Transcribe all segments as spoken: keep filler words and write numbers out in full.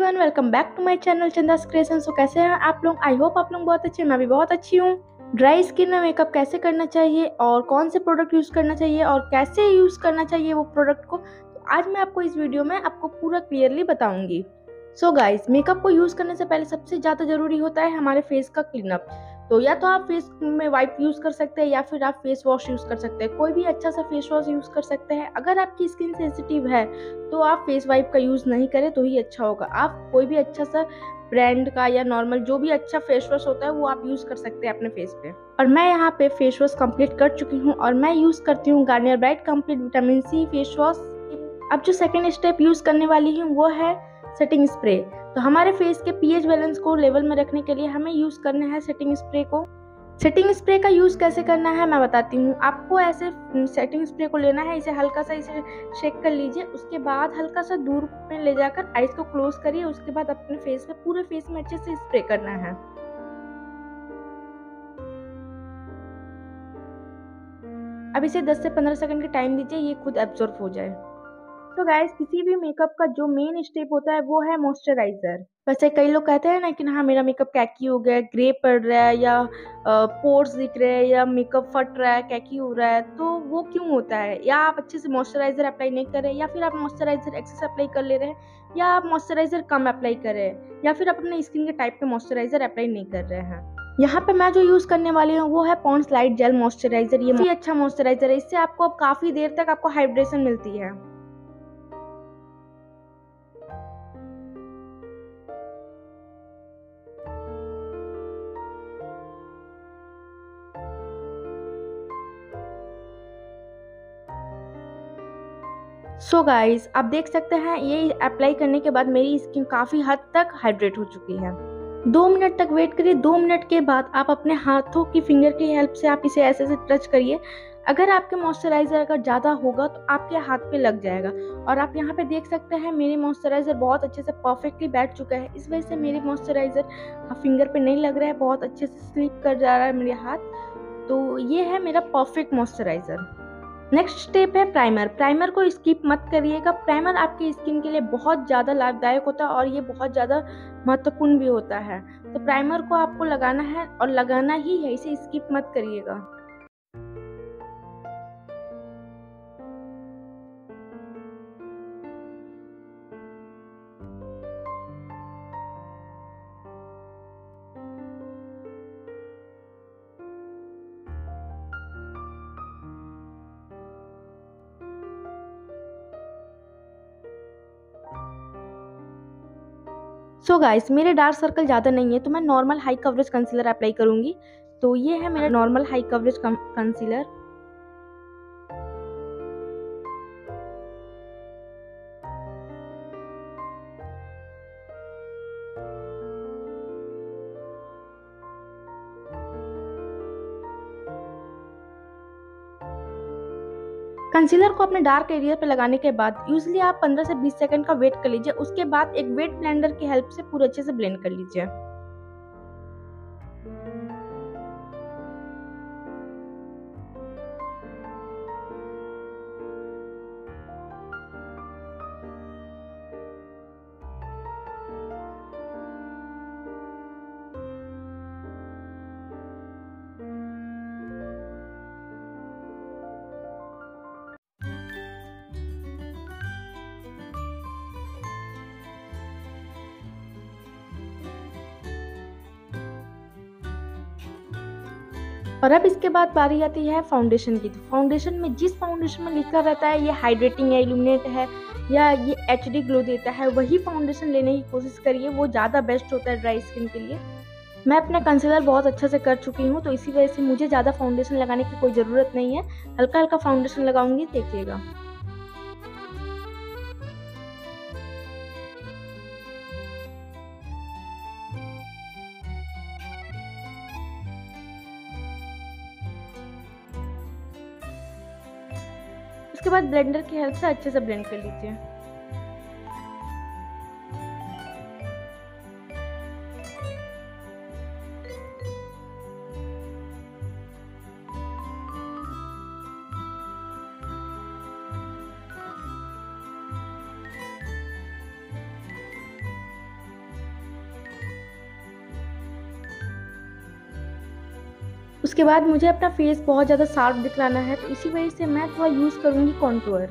Everyone, welcome back to my channel Chandas creation. So कैसे हैं आप लोग? आई होप आप लोग बहुत अच्छे हैं। मैं भी बहुत अच्छी हूँ। ड्राई स्किन में मेकअप कैसे करना चाहिए और कौन से प्रोडक्ट यूज़ करना चाहिए और कैसे यूज़ करना चाहिए वो प्रोडक्ट को, तो आज मैं आपको इस वीडियो में आपको पूरा क्लियरली बताऊंगी। सो गाइस, मेकअप को यूज़ करने से पहले सबसे ज़्यादा ज़रूरी होता है हमारे फेस का क्लीनअप। तो या तो आप फेस में वाइप यूज़ कर सकते हैं या फिर आप फेस वॉश यूज़ कर सकते हैं। कोई भी अच्छा सा फेस वॉश यूज़ कर सकते हैं। अगर आपकी स्किन सेंसिटिव है तो आप फेस वाइप का यूज़ नहीं करें तो ही अच्छा होगा। आप कोई भी अच्छा सा ब्रांड का या नॉर्मल जो भी अच्छा फेस वॉश होता है वो आप यूज़ कर सकते हैं अपने फेस पे। और मैं यहाँ पे फेस वॉश कंप्लीट कर चुकी हूँ और मैं यूज़ करती हूँ Garnier bright complete vitamin C face wash. अब जो सेकेंड स्टेप यूज़ करने वाली हूँ वो है सेटिंग स्प्रे। तो हमारे फेस के पीएच बैलेंस को लेवल में रखने के लिए हमें यूज़ करना है सेटिंग स्प्रे को। सेटिंग स्प्रे का यूज़ कैसे करना है मैं बताती हूँ आपको। ऐसे सेटिंग स्प्रे को लेना है, इसे हल्का सा इसे शेक कर लीजिए। उसके बाद हल्का सा दूर में ले जाकर आइज को क्लोज करिए। उसके बाद अपने फेस पे पूरे फेस में अच्छे से स्प्रे करना है। अब इसे दस से पंद्रह सेकंड की टाइम दीजिए, ये खुद एब्जॉर्ब हो जाए। तो गाइस, किसी भी मेकअप का जो मेन स्टेप होता है वो है मॉइस्चराइजर। वैसे कई लोग कहते हैं ना कि हाँ मेरा मेकअप कैकी हो गया है, ग्रे पड़ रहा है या पोर्स दिख रहे हैं या मेकअप फट रहा है, कैकी हो रहा है, तो वो क्यों होता है? या आप अच्छे से मॉइस्चराइजर अप्लाई नहीं कर रहे हैं या फिर आप मॉइस्चराइजर एक्सेस अप्लाई कर ले रहे हैं या आप मॉइस्चराइजर कम अप्लाई कर रहे हैं या फिर आप अपने स्किन के टाइप पे मॉइस्चराइजर अप्लाई नहीं कर रहे हैं। यहाँ पे मैं जो यूज करने वाली हूँ वो है पॉन्ड्स लाइट जेल मॉइस्चराइजर। ये काफी अच्छा मॉइस्चराइजर है, इससे आपको अब काफी देर तक आपको हाइड्रेशन मिलती है। सो so गाइस, आप देख सकते हैं ये अप्लाई करने के बाद मेरी स्किन काफ़ी हद तक हाइड्रेट हो चुकी है। दो मिनट तक वेट करिए। दो मिनट के बाद आप अपने हाथों की फिंगर की हेल्प से आप इसे ऐसे ऐसे टच करिए। अगर आपके मॉइस्चराइजर अगर ज़्यादा होगा तो आपके हाथ पे लग जाएगा। और आप यहाँ पे देख सकते हैं मेरे मॉइस्चराइजर बहुत अच्छे से परफेक्टली बैठ चुका है। इस वजह से मेरी मॉइस्चराइजर फिंगर पे नहीं लग रहा है, बहुत अच्छे से स्लिप कर जा रहा है मेरे हाथ। तो ये है मेरा परफेक्ट मॉइस्चराइजर। नेक्स्ट स्टेप है प्राइमर। प्राइमर को स्किप मत करिएगा। प्राइमर आपकी स्किन के लिए बहुत ज़्यादा लाभदायक होता है और ये बहुत ज़्यादा महत्वपूर्ण भी होता है। तो प्राइमर को आपको लगाना है और लगाना ही है, इसे स्किप मत करिएगा। सो so गाइस, मेरे डार्क सर्कल ज़्यादा नहीं है तो मैं normal high coverage concealer apply करूंगी। तो ये है मेरा normal high coverage concealer. Concealer को अपने डार्क एरिया पे लगाने के बाद यूजली आप पंद्रह से बीस सेकंड का वेट कर लीजिए। उसके बाद एक वेट ब्लेंडर की हेल्प से पूरे अच्छे से ब्लेंड कर लीजिए। और अब इसके बाद बारी आती है फाउंडेशन की। तो फाउंडेशन में जिस फाउंडेशन में लिखा रहता है ये हाइड्रेटिंग है, इल्यूमिनेट है या ये एचडी ग्लो देता है, वही फाउंडेशन लेने की कोशिश करिए। वो ज़्यादा बेस्ट होता है ड्राई स्किन के लिए। मैं अपना कंसीलर बहुत अच्छे से कर चुकी हूँ तो इसी वजह से मुझे ज़्यादा फाउंडेशन लगाने की कोई ज़रूरत नहीं है। हल्का हल्का फाउंडेशन लगाऊंगी, देखिएगा। उसके बाद ब्लेंडर की हेल्प से अच्छे से ब्लेंड कर लीजिए। उसके बाद मुझे अपना फेस बहुत ज़्यादा शार्प दिखलाना है, तो इसी वजह से मैं थोड़ा यूज़ करूँगी contour.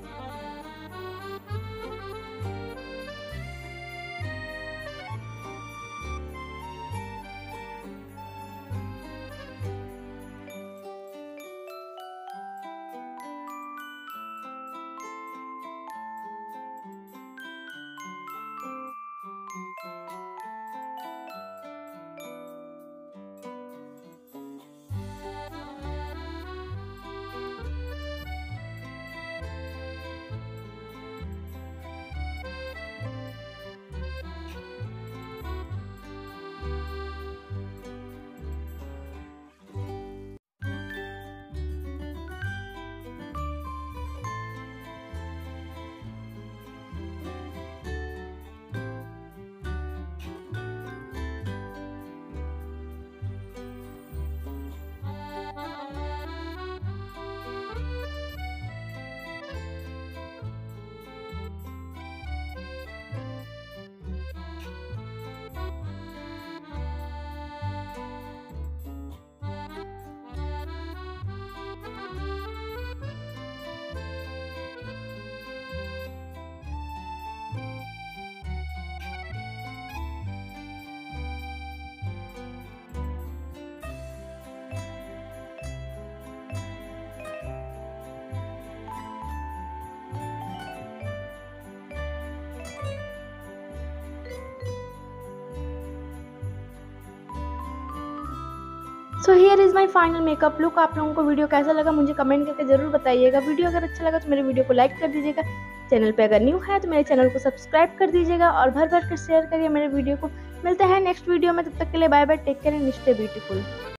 So here is my final makeup look. आप लोगों को वीडियो कैसा लगा मुझे कमेंट करके ज़रूर बताइएगा। वीडियो अगर अच्छा लगा तो मेरे वीडियो को लाइक कर दीजिएगा। चैनल पे अगर न्यू है तो मेरे चैनल को सब्सक्राइब कर दीजिएगा और भर भर कर शेयर करिए मेरे वीडियो को। मिलते हैं नेक्स्ट वीडियो में, तब तक के लिए bye bye, take care and stay beautiful.